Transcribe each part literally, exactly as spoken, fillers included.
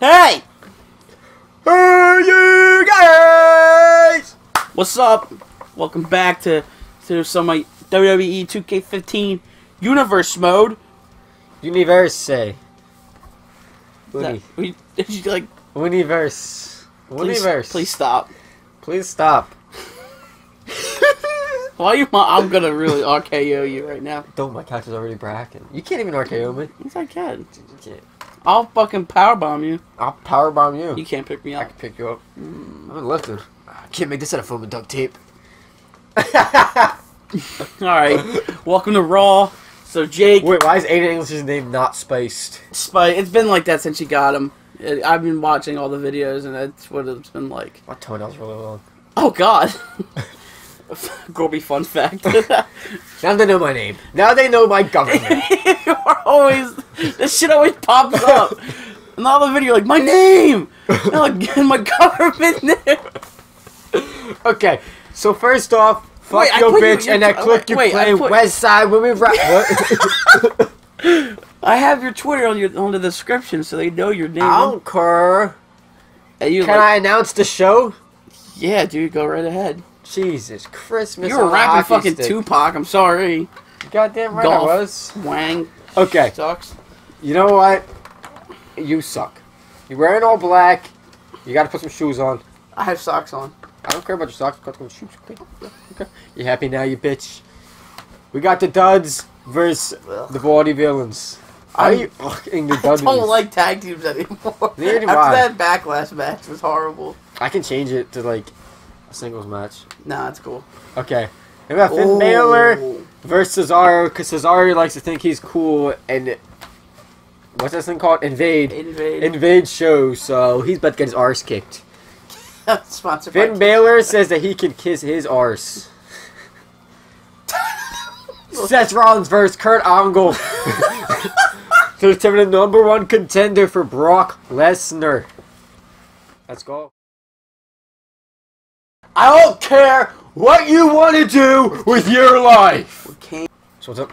Hey! Hey, you guys! What's up? Welcome back to, to some of my W W E two K fifteen Universe Mode. Universe. Uni. We, did you like... Universe. Please, Universe. please stop. Please stop. Why you? I'm gonna really R K O you right now. Don't, my couch is already bracking. You can't even R K O me. Yes, I can. You can't. I'll fucking powerbomb you. I'll powerbomb you. You can't pick me up. I can pick you up. Mm. I'm lifted. I can't make this out of foam and duct tape. Alright, welcome to Raw. So, Jake... Wait, why is Aiden English's name not spiced? Spice. It's been like that since you got him. I've been watching all the videos, and that's what it's been like. My toenails really long. Oh, God. Gorby fun fact. Now they know my name. Now they know my government. You're always... This shit always pops up. In all the video, like, my name! And like, my government name! Okay, so first off, fuck wait, your bitch you, and that click you wait, play put, West Side when we rap. What? I have your Twitter on your on the description so they know your name. I don't care. And you Can like, I announce the show? Yeah, dude, go right ahead. Jesus Christmas. You were rapping fucking stick. Tupac, I'm sorry. Goddamn right Golf. I was. Wang. Okay. Sucks. You know what? You suck. You're wearing all black. You gotta put some shoes on. I have socks on. I don't care about your socks. Got to go with shoes. Okay. Okay. You happy now, you bitch? We got the duds versus Ugh. the body villains. Why are you fucking the duds? I don't like tag teams anymore. Neither do After I. that backlash match was horrible. I can change it to like a singles match. Nah, it's cool. Okay. We got Finn Ooh. Balor versus Cesaro, because Cesaro likes to think he's cool and what's this thing called? Invade. Invade. Invade shows, so he's about to get his arse kicked. Sponsored Finn by Balor says that he can kiss his arse. Seth Rollins versus Kurt Angle. To determine the number one contender for Brock Lesnar. Let's go. I don't care what you want to do with your life. Okay. So what's up?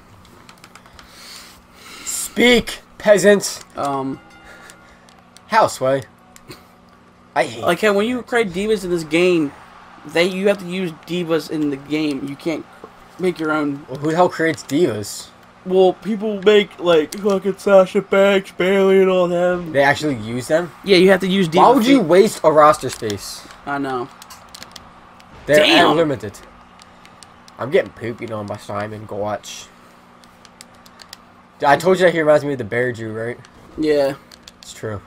Speak, peasant. Um. Houseway. I hate. Like how when you create divas in this game, they you have to use divas in the game. You can't make your own. Well, who the hell creates divas? Well, people make like fucking Sasha Banks, Bailey, and all them. They actually use them? Yeah, you have to use divas. Why would you waste a roster space? I know. They're Damn. unlimited. I'm getting poopy on by Simon. Go watch. I told you that he reminds me of the Bear Jew, right? Yeah. It's true.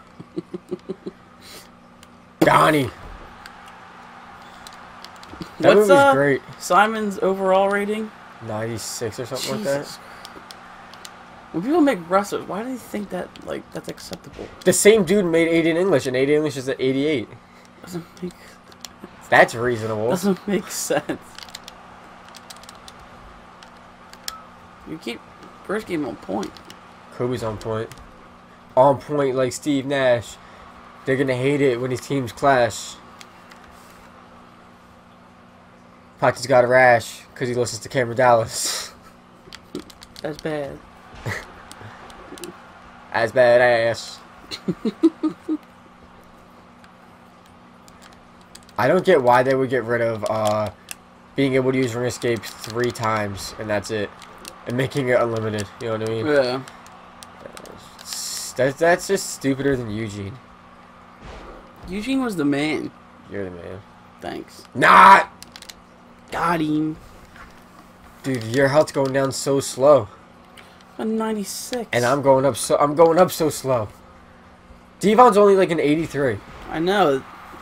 Donnie. That What's movie's uh, great. Simon's overall rating? ninety-six or something Jesus. like that. When people make wrestlers, why do they think that like that's acceptable? The same dude made Aiden English, and Aiden English is at eighty-eight. Doesn't make. That's reasonable. Doesn't make sense. You keep first game on point. Kobe's on point. On point like Steve Nash. They're gonna hate it when his teams clash. Patri's got a rash because he listens to Cameron Dallas. That's bad. As badass. I don't get why they would get rid of uh, being able to use ring escape three times and that's it, and making it unlimited. You know what I mean? Yeah. That's that's just stupider than Eugene. Eugene was the man. You're the man. Thanks. Not. Got him. Dude, your health's going down so slow. I'm ninety-six. And I'm going up so I'm going up so slow. Devon's only like an eighty-three. I know.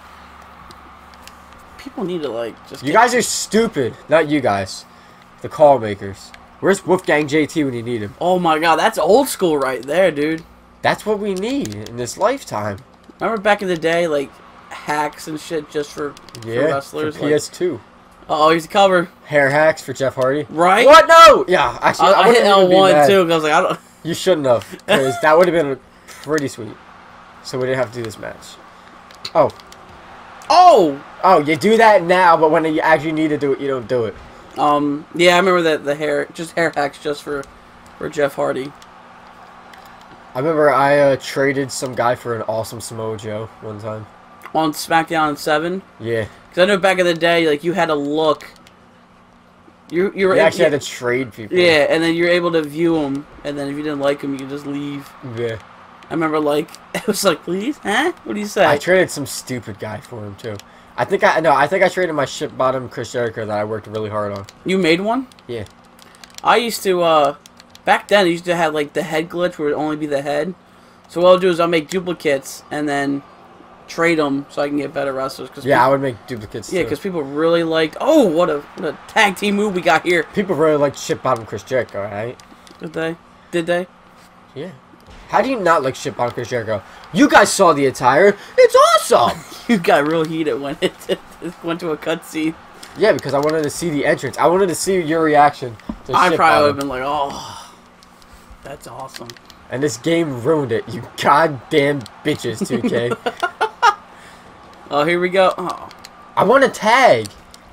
People need to like just. You guys are stupid. Not you guys. The call makers. Where's Wolfgang J T when you need him? Oh my god, that's old school right there, dude. That's what we need in this lifetime. Remember back in the day, like hacks and shit just for, yeah, for wrestlers. For P S two. Like, oh, he's the cover. Hair hacks for Jeff Hardy. Right? What? No! Yeah, actually, I, I, I hit L one too, because I was like, I don't. You shouldn't have, because that would have been pretty sweet. So we didn't have to do this match. Oh. Oh! Oh, you do that now, but when you actually need to do it, you don't do it. Um, yeah, I remember that the hair, just hair hacks just for, for Jeff Hardy. I remember I uh, traded some guy for an awesome Samoa Joe one time. On SmackDown seven? Yeah. Because I know back in the day, like, you had to look. You, you, were you able, actually you, had to trade people. Yeah, and then you're able to view them, and then if you didn't like them, you could just leave. Yeah. I remember, like, it was like, please? Huh? What do you say? I traded some stupid guy for him, too. I think I, no, I think I traded my ship bottom Chris Jericho that I worked really hard on. You made one? Yeah. I used to, uh, back then, I used to have, like, the head glitch where it would only be the head. So what I'll do is I'll make duplicates, and then trade them so I can get better wrestlers. Cause yeah, people, I would make duplicates, Yeah, because people really liked, oh, what a, what a tag team move we got here. People really liked ship bottom Chris Jericho, right? Did they? Did they? Yeah. How do you not like ship bottom Chris Jericho? You guys saw the attire. It's awesome! You got real heated when it, it went to a cutscene. Yeah, because I wanted to see the entrance. I wanted to see your reaction to I ship probably bottom. would have been like, oh, that's awesome. And this game ruined it, you goddamn bitches, two K. Oh, here we go. Oh. I want a tag.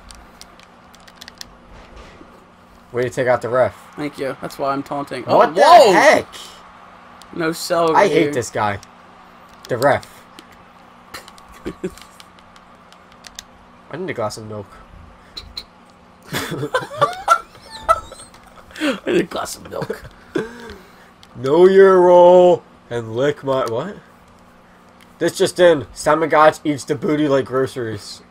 Way to take out the ref. Thank you. That's why I'm taunting. What oh, the whoa! heck? No cell. I here. hate this guy. The ref. I need a glass of milk. I need a glass of milk. Know your role and lick my... What? This just in. Simon Gotch eats the booty like groceries.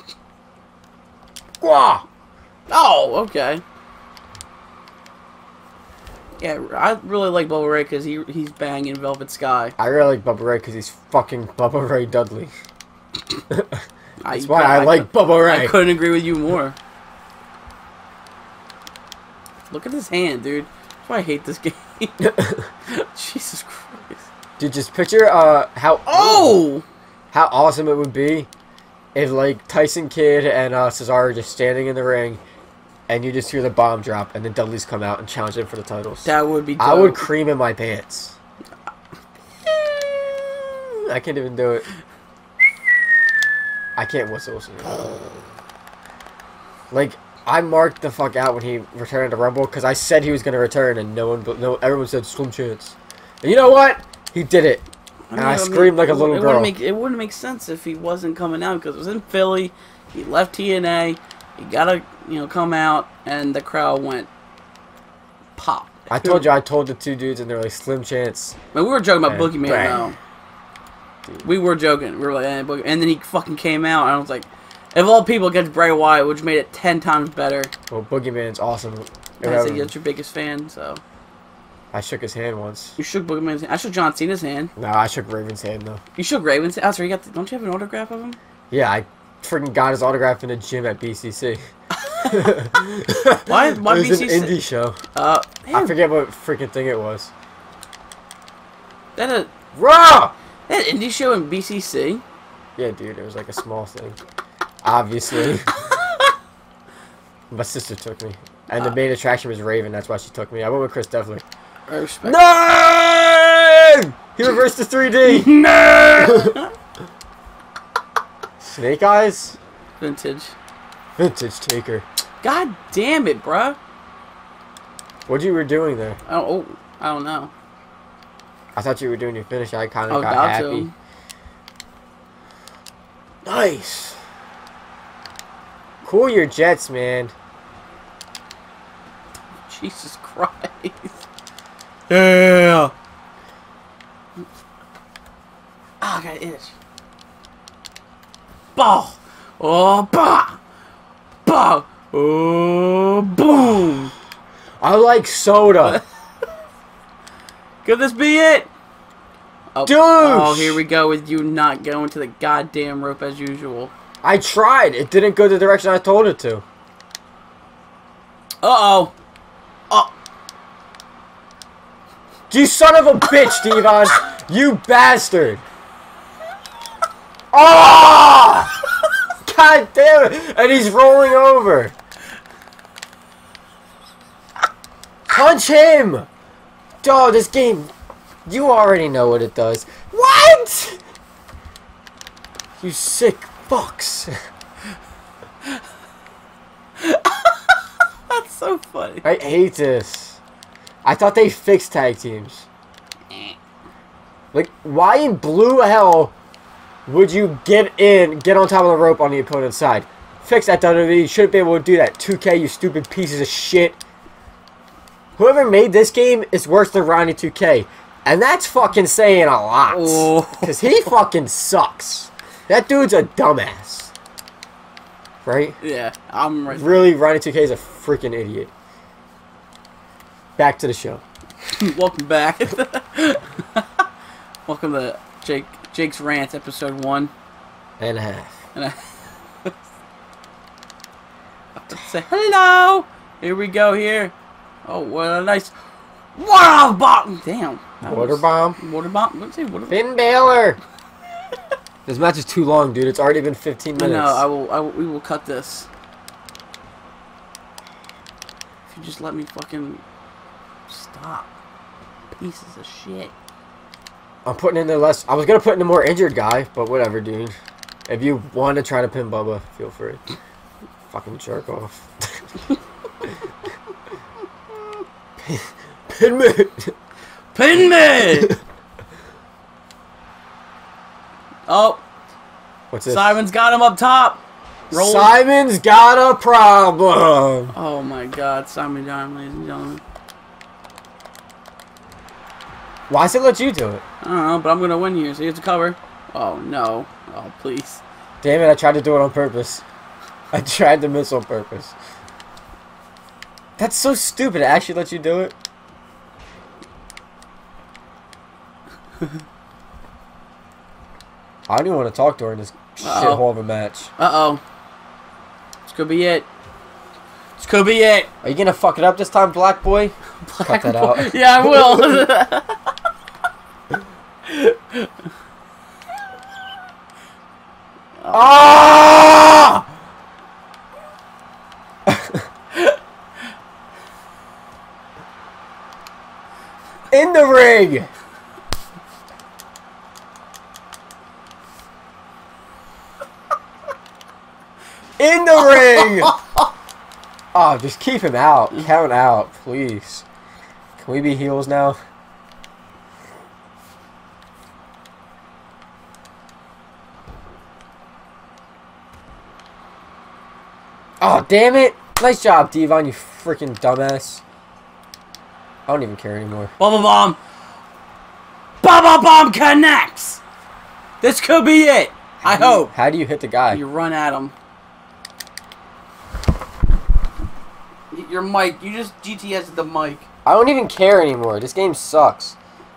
Gwah! Oh, okay. Yeah, I really like Bubba Ray because he he's banging Velvet Sky. I really like Bubba Ray because he's fucking Bubba Ray Dudley. I, That's why I, I like could, Bubba Ray. I couldn't agree with you more. Look at his hand, dude. That's why I hate this game. Jesus Christ. Dude, just picture uh how Oh! how awesome it would be if like Tyson Kidd and uh, Cesaro are just standing in the ring, and you just hear the bomb drop, and the Dudleys come out and challenge them for the titles. That would be dope. I would cream in my pants. I can't even do it. I can't whistle. Like, I marked the fuck out when he returned to Rumble because I said he was going to return, and no one, no, everyone said slim chance. And you know what? He did it. I And mean, I I screamed mean, like a it little wouldn't girl. Make, it wouldn't make sense if he wasn't coming out because it was in Philly. He left T N A. He gotta, you know, come out, and the crowd went pop. I told you, I told the two dudes, and they're like, slim chance. I mean, we were joking about And Boogeyman, bang. though. We were joking. We were like, eh, Boogie. And then he fucking came out, and I was like, of all people, against Bray Wyatt, which made it ten times better. Well, Boogeyman's awesome. And I said, that's your biggest fan, so. I shook his hand once. You shook Boogeyman's hand. I shook John Cena's hand. No, I shook Raven's hand, though. You shook Raven's hand? Oh, sorry, you got the, don't you have an autograph of him? Yeah, I freaking got his autograph in the gym at B C C. Why, why it was B C C? an indie show. Uh, I forget what freaking thing it was. That a Raw! that indie show in B C C? Yeah, dude, it was like a small thing. Obviously. My sister took me. And the main attraction was Raven, that's why she took me. I went with Chris Definitely. I respect. No! He reversed the three D! No! Snake Eyes? Vintage. Vintage Taker. God damn it, bruh. What you were doing there? I don't, oh, I don't know. I thought you were doing your finish. I kind I of was got about happy. to. Nice. Cool your jets, man. Jesus Christ. Yeah. Ah, I got an itch. Bah. Oh, bah. Bah. Oh, boom. I like soda. Could this be it? Oh, Douche. oh, here we go with you not going to the goddamn rope as usual. I tried. It didn't go the direction I told it to. Uh-oh. Oh. You son of a bitch, Devon. You bastard. Oh! God damn it. And he's rolling over. Punch him. Dog, this game, you already know what it does. What? You sick fucks. That's so funny. I hate this. I thought they fixed tag teams. Like, why in blue hell would you get in, get on top of the rope on the opponent's side? Fix that, W W E. You shouldn't be able to do that. two K, you stupid pieces of shit. Whoever made this game is worse than Ronnie two K. And that's fucking saying a lot. Because he fucking sucks. That dude's a dumbass. Right? Yeah, I'm right. Really, Ronnie two K is a freaking idiot. Back to the show. Welcome back. Welcome to Jake Jake's Rant, episode one. And a half. And I say hello. Here we go here. Oh, what a nice water bomb. Damn. Water bomb. Water bomb. What's it? Water Finn Balor. This match is too long, dude. It's already been fifteen minutes. No, I will. I will. We will cut this. If you just let me fucking stop. Pieces of shit. I'm putting in the less. I was gonna put in the more injured guy, but whatever, dude. If you want to try to pin Bubba, feel free. Fucking jerk off. Pin me! Pin me! Oh. What's this? Simon's got him up top. Roll. Simon's got a problem. Oh my god, Simon John, ladies and gentlemen. Why does it let you do it? I don't know, but I'm gonna win here, so here's the cover. Oh no. Oh please. Damn it, I tried to do it on purpose. I tried to miss on purpose. That's so stupid. It actually lets you do it. I don't even want to talk during this Uh-oh. shithole of a match. Uh-oh. This could be it. This could be it. Are you gonna fuck it up this time, Black Boy? Black Cut that boy. out. Yeah, I will. Ah! In the ring. In the ring. Oh, just keep him out. Count out, please. Can we be heels now? Oh, damn it. Nice job, Devon, you freaking dumbass. I don't even care anymore. Bubble bomb. Bubble bomb connects. This could be it. How I do you- hope. How do you hit the guy? You run at him. Your mic. You just G T S the mic. I don't even care anymore. This game sucks.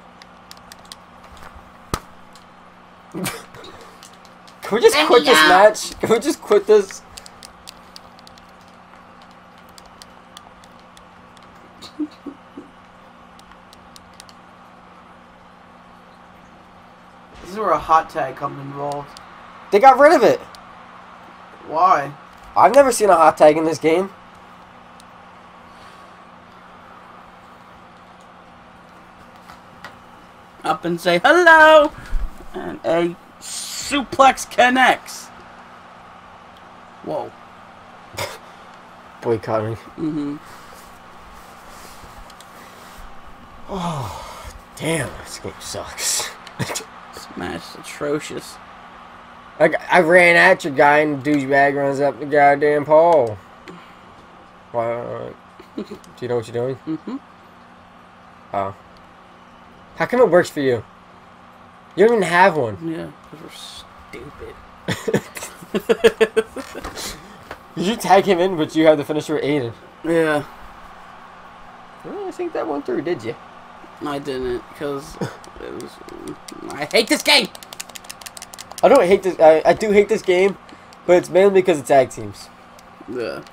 Can we just quit this match? Can we just quit this? This is where a hot tag comes involved. They got rid of it. Why? I've never seen a hot tag in this game. Up and say hello, and a suplex connects. Whoa. Boycotting. Mm-hmm. Oh, damn, this game sucks. This match is atrocious. I, I ran at your guy and the douchebag runs up the goddamn pole. Why? Do you know what you're doing? Mm-hmm. Oh. How come it works for you? You don't even have one. Yeah, because we're stupid. Did you tag him in, but you have the finisher with Aiden? Yeah. Well, I think that went through, did you? I didn't, because it was... I hate this game! I don't hate this. I, I do hate this game, but it's mainly because it's tag teams. Yeah.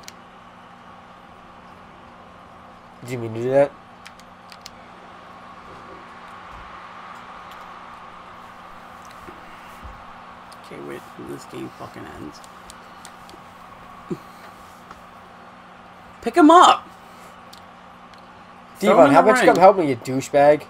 Did you mean to do that? Can't wait till this game fucking ends. Pick him up! Throw him Devon, in how the about you ring. come help me, you douchebag?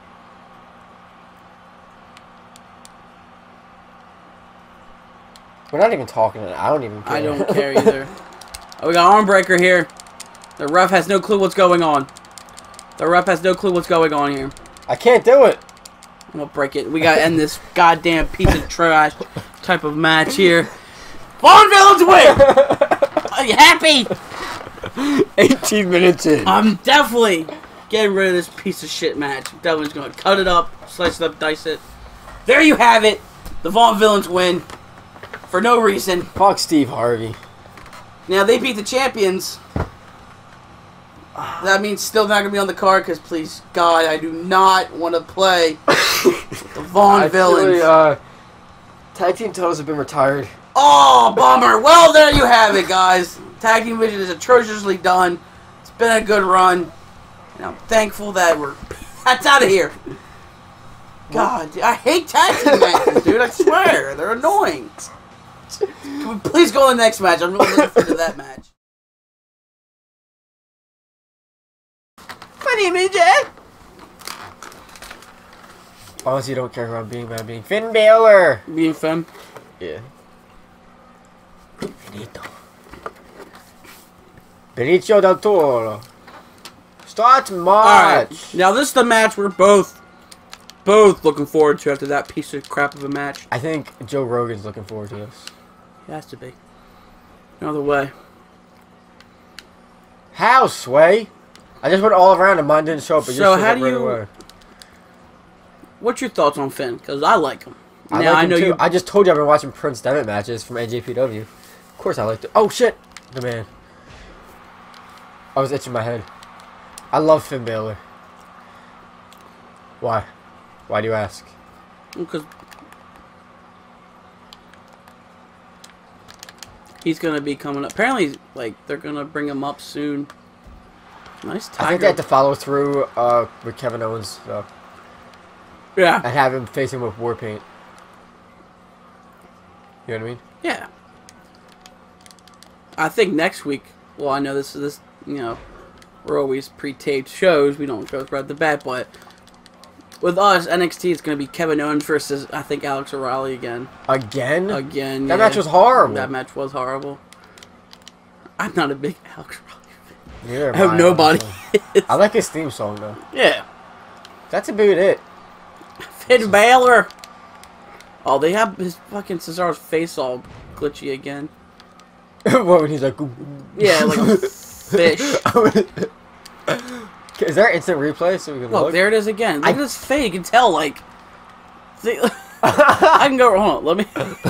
We're not even talking. I don't even care. I don't care either. Oh, we got arm breaker here. The ref has no clue what's going on. The ref has no clue what's going on here. I can't do it. I'm gonna break it. We gotta end this goddamn piece of trash type of match here. Vaughn Villains win! Are you happy? eighteen minutes in. I'm definitely getting rid of this piece of shit match. Definitely gonna cut it up, slice it up, dice it. There you have it. The Vaughn Villains win. For no reason. Fuck Steve Harvey. Now, they beat the champions. That means still not going to be on the card because, please, God, I do not want to play the Vaughn Villains. Really, uh, tag team titles have been retired. Oh, bummer. Well, there you have it, guys. Tag team division is atrociously done. It's been a good run. And I'm thankful that we're... That's out of here. God, I hate tag team matches, dude. I swear. They're annoying. Can we please go to the next match? I'm really looking forward to that match. My name is Jack. Honestly, you don't care who I'm being, but I'm being Finn Balor. Being Finn? Yeah. Benito. Benicio del Toro. Start match. Alright. Now, this is the match we're both, both looking forward to after that piece of crap of a match. I think Joe Rogan's looking forward to this. It has to be. No other way. How, Sway? I just went all around and mine didn't show up, but so you how do right you... away. What's your thoughts on Finn? Because I like him. I now, like I him know too. you... I just told you I've been watching Prince Devitt matches from N J P W. Of course I liked it. Oh, shit! The man. I was itching my head. I love Finn Balor. Why? Why do you ask? Because... he's going to be coming up. Apparently, like, they're going to bring him up soon. Nice tiger. I think they have to follow through uh, with Kevin Owens, though. Yeah. And have him face him with war paint. You know what I mean? Yeah. I think next week, well, I know this is, this, you know, we're always pre-taped shows. We don't go throughout the bat, but with us, N X T is going to be Kevin Owens versus, I think, Alex O'Reilly again. Again? Again, That yeah. match was horrible. That match was horrible. I'm not a big Alex O'Reilly fan. Neither I hope am nobody is. I like his theme song, though. Yeah. That's about it. Finn Balor. Oh, they have his fucking Cesaro's face all glitchy again. What, when he's like... Yeah, like a fish. Is there instant replay so we can Look, look? there it is again. Look I... at his face. You can tell, like... See, I can go... Hold on, let me...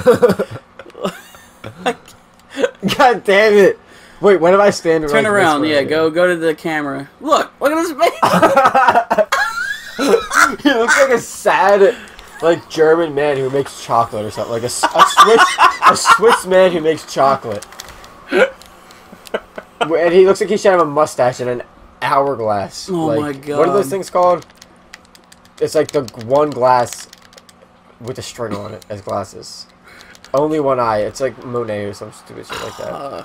God damn it. Wait, when did I stand Turn like around, this way? yeah, go go to the camera. Look, look at his face. He looks like a sad, like, German man who makes chocolate or something. Like a, a Swiss a Swiss man who makes chocolate. And he looks like he should have a mustache and an hourglass. Oh like, my god. What are those things called? It's like the one glass with a string on it as glasses. Only one eye. It's like Monet or some stupid shit like that. Uh.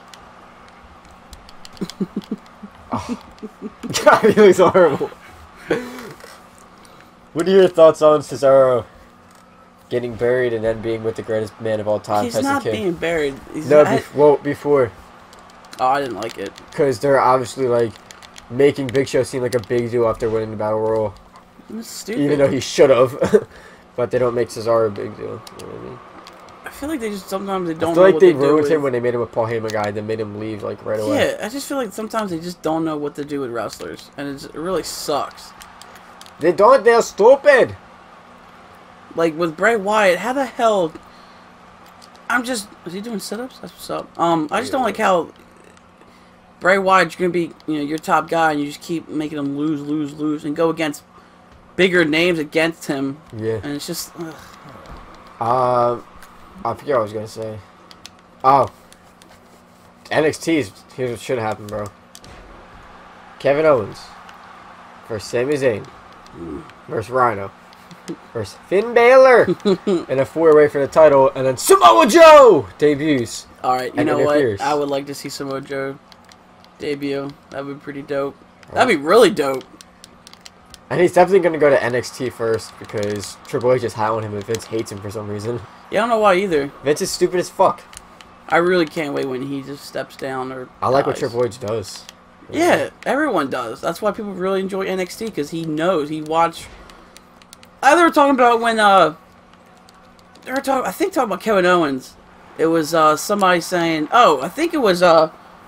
Oh. God, he looks horrible. What are your thoughts on Cesaro getting buried and then being with the greatest man of all time, He's Tyson not Kidd? being buried. He's no, not... bef well, before. Oh, I didn't like it. Because they're obviously, like, making Big Show seem like a big deal after winning the Battle Royal. That's stupid. Even though he should have. But they don't make Cesaro a big deal. You know what I mean? I feel like they just sometimes they don't I feel know like what they to ruined do him with... when they made him a Paul Heyman guy and then made him leave, like, right away. Yeah, I just feel like sometimes they just don't know what to do with wrestlers. And it's, it really sucks. They don't, they're stupid! Like, with Bray Wyatt, how the hell... I'm just... Is he doing sit-ups? That's what's up. Um, I just don't like how... Bray Wyatt's going to be, you know, your top guy, and you just keep making him lose, lose, lose, and go against bigger names against him. Yeah. And it's just... Ugh. Um, I forget what I was going to say. Oh. N X T is... Here's what should happen, bro. Kevin Owens versus Sami Zayn versus Rhino versus Finn Balor in a four-way for the title, and then Samoa Joe debuts. Alright, you know what? I would like to see Samoa Joe debut. That would be pretty dope. That'd be really dope. And he's definitely going to go to N X T first because Triple H is high on him and Vince hates him for some reason. Yeah, I don't know why either. Vince is stupid as fuck. I really can't wait when he just steps down or I like dies. what Triple H does. Yeah, everyone does. That's why people really enjoy N X T, because he knows. He watch. I they were talking about when uh they were talking I think talking about Kevin Owens. It was uh somebody saying oh, I think it was uh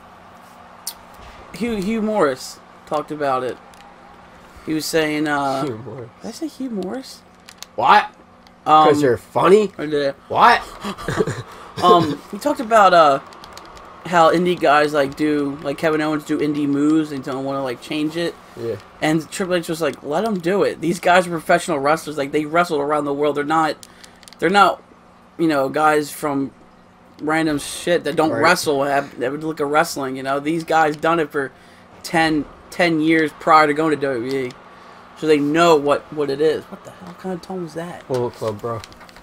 Hugh Hugh Morris talked about it. He was saying uh Hugh Morris. Did I say Hugh Morris? What? Um Because you're funny? or did I, What? um he talked about uh how indie guys like do like Kevin Owens do indie moves and don't want to like change it. Yeah. And Triple H was like, let them do it. These guys are professional wrestlers. Like, they wrestle around the world. They're not, they're not, you know, guys from random shit that don't right. wrestle, have, that would look at wrestling, you know. These guys done it for ten, ten years prior to going to W W E. So they know what, what it is. What the hell kind of tone was that? Bullet Club, bro.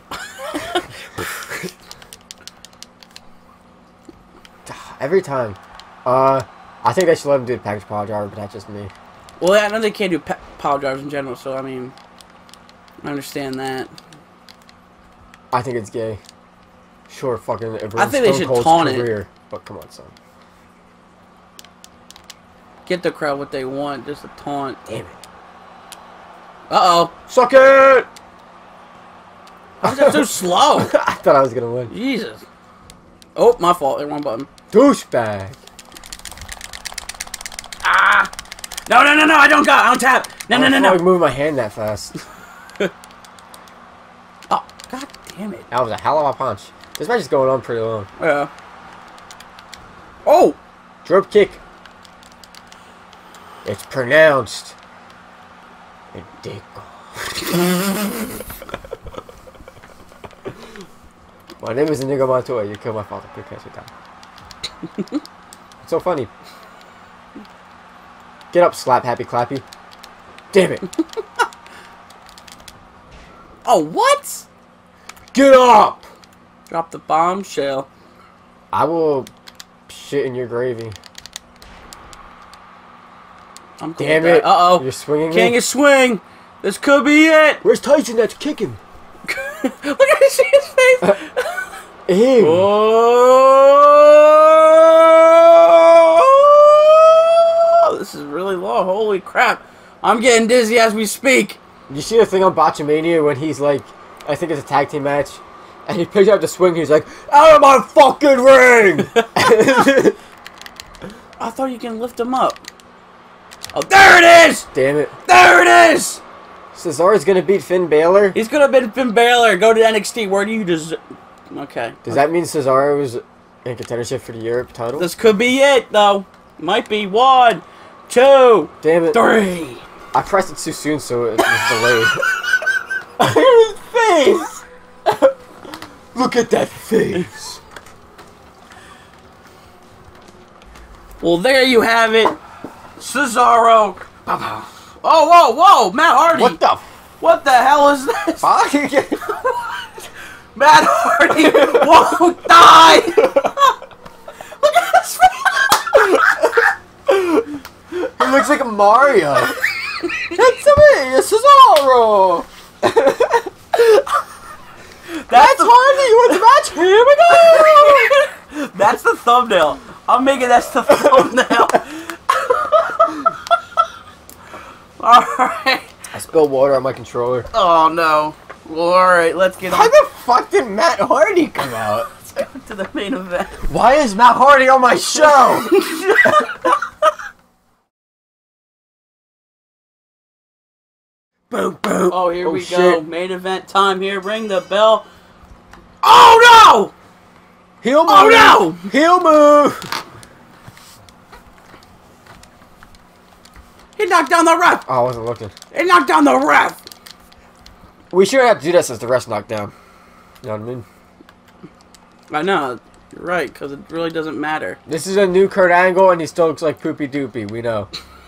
Every time. Uh, I think they should let him do the package power driver, but that's just me. Well, I know they can't do pa power drivers in general, so, I mean, I understand that. I think it's gay. Sure, fucking. It I think they should taunt it. But come on, son. Get the crowd what they want, just a taunt. Damn it. Uh-oh. Suck it! Why is that so slow? I thought I was gonna win. Jesus. Oh, my fault. Hit wrong button. Douchebag. Ah! No, no, no, no! I don't got. I don't tap. No, no, no, no. I can move my hand that fast. Oh, god damn it! That was a hell of a punch. This match is going on pretty long. Yeah. Oh! Drop kick. It's pronounced. Dick. My name is Inigo Montoya. You killed my father. Good catch it down. It's so funny. Get up, slap happy clappy. Damn it. Oh, what? Get up! Drop the bombshell. I will shit in your gravy. I'm cool Damn with it. that. Uh-oh. You're swinging King me? of swing. This could be it. Where's Tyson that's kicking? Look at his face. Ew. Oh, this is really long. Holy crap. I'm getting dizzy as we speak. You see the thing on Botchamania when he's like, I think it's a tag team match, and he picks up the swing, he's like, out of my fucking ring! I thought you can lift him up. Oh, there it is! Damn it. There it is! Cesaro's gonna beat Finn Balor? He's gonna beat Finn Balor. Go to N X T. Where do you deserve... Okay. Does that mean Cesaro's in contendership for the Europe title? This could be it, though. Might be. One, two, Damn it. three. I pressed it too soon, so it was delayed. His face! Look at that face! Well, there you have it. Cesaro. Oh, whoa, whoa, Matt Hardy. What the What the hell is this? fuck? Matt Hardy won't die. Look at his face. He looks like a Mario. That's me, Cesaro. That's Hardy. You want the match? Here we go. That's the thumbnail. I'm making that's the thumbnail. Alright. I spilled water on my controller. Oh no. Well, alright, let's get How on. the fuck did Matt Hardy come out? Let's go to the main event. Why is Matt Hardy on my show? Boom, boom. Oh, here Oh, we shit. go. Main event time here. Ring the bell. Oh no! Heel move. Oh no! Heel move. He knocked down the ref! Oh, I wasn't looking. He knocked down the ref! We should have to do that since the rest knocked down. You know what I mean? I know. You're right, because it really doesn't matter. This is a new Kurt Angle, and he still looks like Poopy Doopy. We know.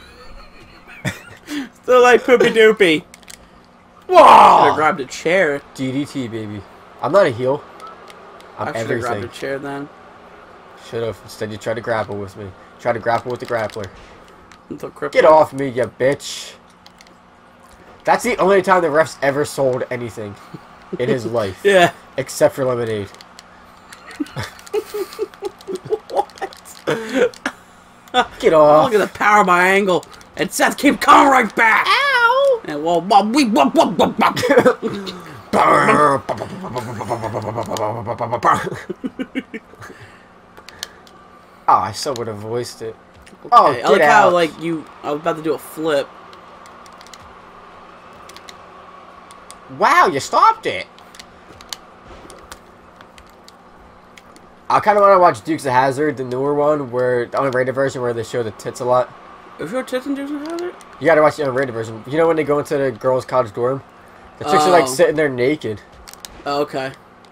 Still like poopy doopy. Should Whoa! have grabbed a chair. D D T, baby. I'm not a heel. I'm I should have grabbed everything. a chair then. Should have. Instead, you tried to grapple with me. Try to grapple with the grappler. Until crippling. Get off me, you bitch. That's the only time the ref's ever sold anything in his life. Yeah. Except for lemonade. What? Get off. Look at the power by Angle. And Seth keep coming right back. Ow! And well, we. Oh, I still would have voiced it. Okay. Oh, I get like out. how like you. I was about to do a flip. Wow, you stopped it. I kind of want to watch Dukes of Hazzard, the newer one, where the unrated version where they show the tits a lot. Is your tits and Dukes of Hazzard? You gotta watch the unrated version. You know when they go into the girls' college dorm? The chicks Oh. are like sitting there naked. Oh, okay.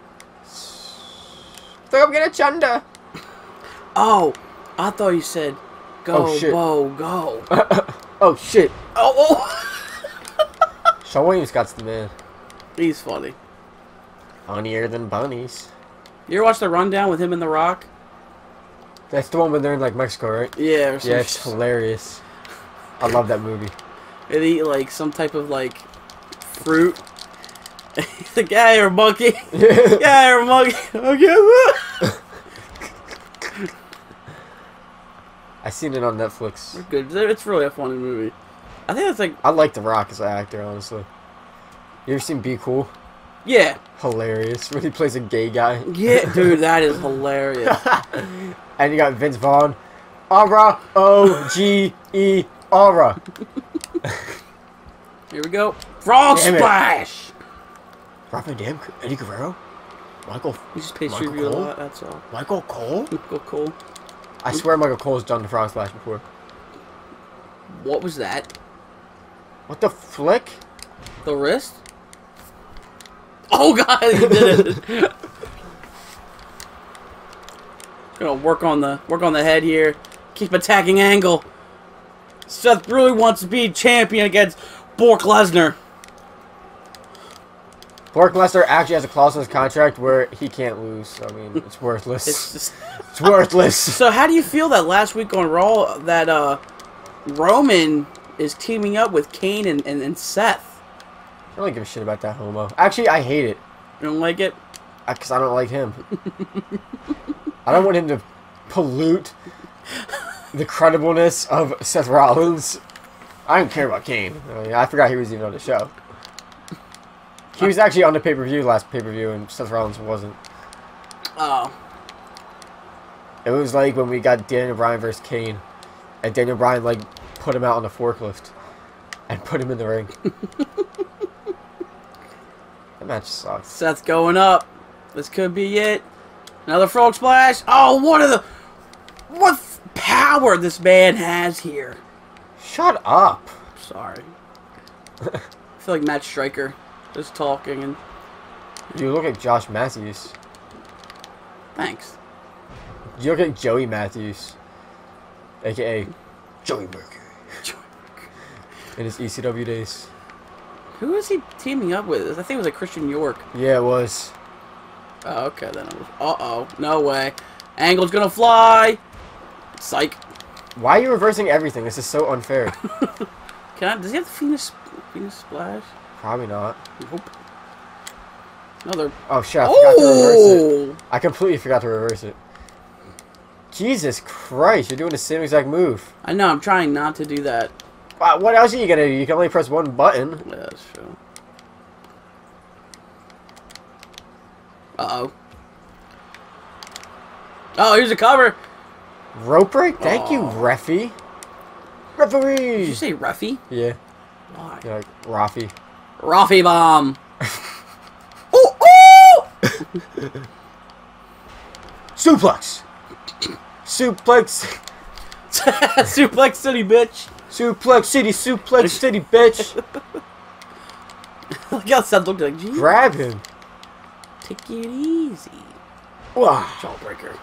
They're gonna get a chunder. Oh, I thought you said, "Go, Oh, shit. Bo, go." Oh shit. Oh, oh. Shawn Williams got the man. He's funny. Funnier than bunnies. You ever watch The Rundown with him and The Rock? That's the one when they're in like Mexico, right? Yeah. Or some Yeah, it's hilarious. I love that movie. They eat like some type of like fruit. He's like, "Yeah, you're a monkey. Yeah, you're a monkey." Okay. I seen it on Netflix. We're good. It's really a funny movie. I think it's like, I like The Rock as an actor, honestly. You ever seen Be Cool? yeah, Hilarious. When he plays a gay guy. yeah, dude, that is hilarious. And you got Vince Vaughn. Aura, O G E, Aura. Here we go. Frog Damn it. splash. Rob Van Dam, Eddie Guerrero, Michael. We just pay Michael tribute a Cole? lot. That's all. Michael Cole? Go cool. I swear Michael Cole's done the Frog Splash before. What was that? What the flick? The wrist? Oh god, he did it. Gonna work on the work on the head here. Keep attacking angle. Seth really wants to be champion against Brock Lesnar. Brock Lesnar actually has a clause in his contract where he can't lose. So, I mean, it's worthless. It's just... It's worthless. So how do you feel that last week on Raw that uh, Roman is teaming up with Kane and, and, and Seth? I don't give a shit about that homo. Actually, I hate it. You don't like it? Because I don't like him. I don't want him to pollute the credibleness of Seth Rollins. I don't care about Kane. I mean, I forgot he was even on the show. He was actually on the pay-per-view last pay-per-view, and Seth Rollins wasn't. Oh. It was like when we got Daniel Bryan versus Kane, and Daniel Bryan like put him out on the forklift and put him in the ring. That match sucks. Seth's going up. This could be it. Another frog splash. Oh, what are the... What power this man has here. Shut up. Sorry. I feel like Matt Striker just talking and... You look like Josh Matthews. Thanks. You look like Joey Matthews. A K A Joey Mercury. Joey Mercury. In his E C W days. Who is he teaming up with? I think it was like Christian York. Yeah, it was. Oh, okay, then it was... Uh-oh. No way. Angle's gonna fly. Psych. Why are you reversing everything? This is so unfair. Can I... Does he have the Phoenix... Phoenix Splash? Probably not. Nope. Another... Oh shit, I forgot to reverse Oh! it. I completely forgot to reverse it. Jesus Christ, you're doing the same exact move. I know, I'm trying not to do that. Wow, what else are you gonna do? You can only press one button. Yeah, that's true. Uh-oh. Oh, here's a cover. Rope break? Thank you, Oh. Reffy. Referee! Did you say Ruffy? Yeah, Why? you're like Rafi. Ruffy bomb. Oh, oh! Suplex! Suplex! Suplex City, bitch. Suplex City, Suplex City, bitch! Look how Seth looked like. Geez. Grab him. Take it easy. Wow. Jawbreaker.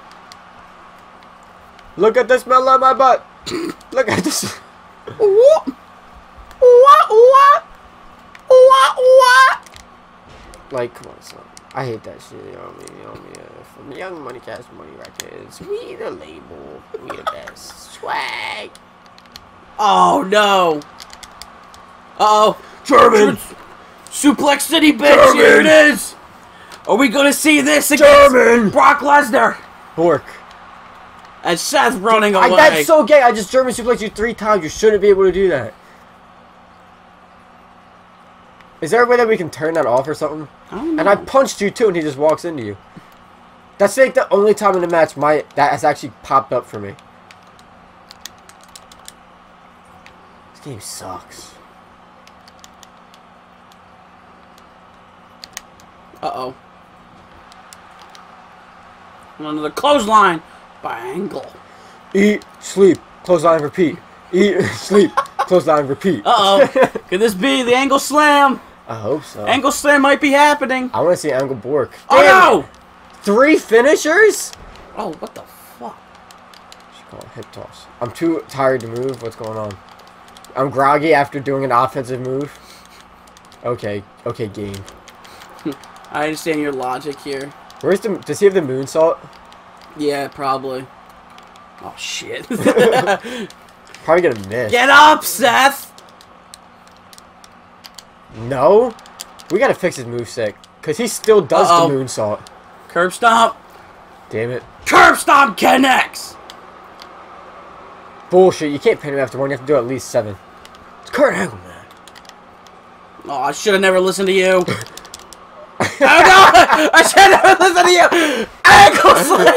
Look at the smell of my butt. Look at this. What? What? What? What? What? Like, come on, son. I hate that shit. You know what I mean? You know what I mean? Uh, from Young Money Cash Money Records, we the label. We the best. Swag. Oh no. Uh oh. German. Suplex City, bitch. German. Here it is. Are we gonna see this against German. Brock Lesnar? Bork. And Seth running I, away. that's so gay. I just German suplex you three times. You shouldn't be able to do that. Is there a way that we can turn that off or something? I don't know. And I punched you too, and he just walks into you. That's like the only time in the match my that has actually popped up for me. This game sucks. Uh-oh. Another clothesline by Angle. Eat, sleep, clothesline, repeat. Eat, sleep, clothesline, repeat. Uh-oh. Could this be the Angle Slam? I hope so. Angle Slam might be happening. I want to see Angle Bork. Oh, Damn. no! Three finishers? Oh, what the fuck? She called hip toss. I'm too tired to move. What's going on? I'm groggy after doing an offensive move. Okay. Okay, game. I understand your logic here. Where's the... Does he have the moonsault? Yeah, probably. Oh, shit. Probably gonna miss. Get up, Seth! No? We gotta fix his moveset. Because he still does Uh-oh. the moonsault. Curb stomp. Damn it. Curb stomp connects! Bullshit. You can't pin him after one. You have to do at least seven. It's Kurt Angle, man. Oh, I should have never listened to you. Oh, no! I should have never listened to you! Angle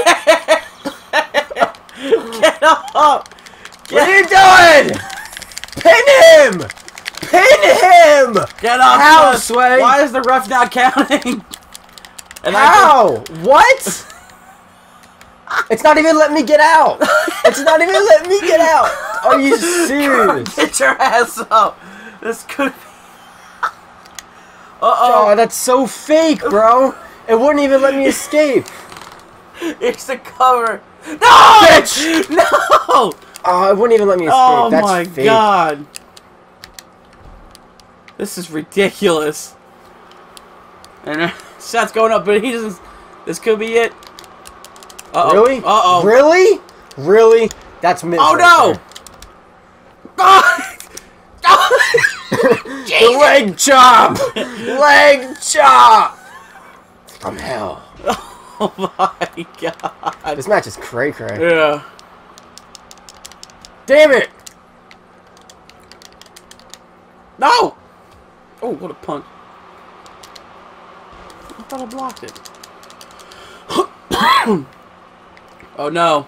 slam! Get up! Get What are you doing? Pin him! Pin him! Get up, How, Seth. Sway? Why is the ref not counting? And How? What? It's not even letting me get out. It's not even letting me get out. Are you serious? Get your ass up. This could be... Uh-oh. Oh, that's so fake, bro. It wouldn't even let me escape. Here's the cover. No! Bitch! No! Oh, it wouldn't even let me escape. Oh That's my fake. god. This is ridiculous. And uh, Seth's going up, but he doesn't... This could be it. Uh-oh. Really? Uh-oh. Really? Really? That's Miz. Oh, right no! The leg chop! Leg chop! From hell. Oh my god. This match is cray cray. Yeah. Damn it! No! Oh, what a punch. I thought I blocked it. Oh no.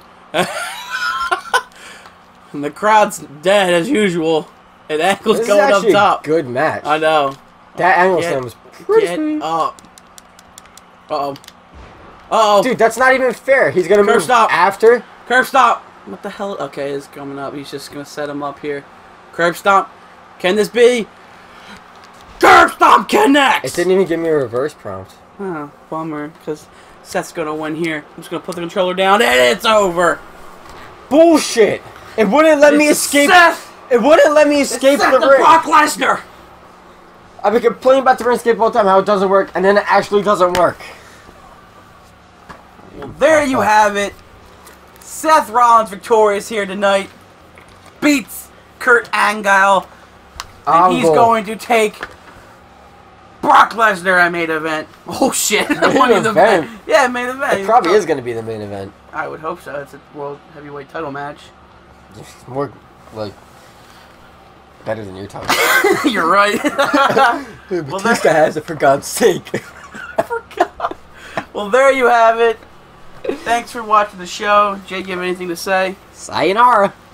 And the crowd's dead as usual. And Angle's This going is up actually top. a good match. I know. That Angle Get- Slam was pretty Get sweet. up. Uh-oh. Uh-oh. Dude, that's not even fair. He's gonna Curb move stop. after. Curb stop. What the hell? Okay, it's coming up. He's just going to set him up here. Curb stomp. Can this be? Curb stomp connects! It didn't even give me a reverse prompt. Oh, bummer. Because Seth's going to win here. I'm just going to put the controller down and it's over. Bullshit! It wouldn't let me It's escape. Seth! It wouldn't let me escape It's Seth the the ring. Brock Lesnar! I've been complaining about the ring escape all the time, how it doesn't work, and then it actually doesn't work. Well, there you have it. Seth Rollins victorious here tonight. Beats Kurt Angle. And he's Angle. going to take Brock Lesnar at main event. Oh shit. Main Money in the event? Bank. Yeah, main event. It probably is going to be the main event. I would hope so. It's a world heavyweight title match. It's more, like, better than your time. You're right. Well, Batista has it, for God's sake. I forgot. Well, there you have it. Thanks for watching the show. Jay, you have anything to say? Sayonara.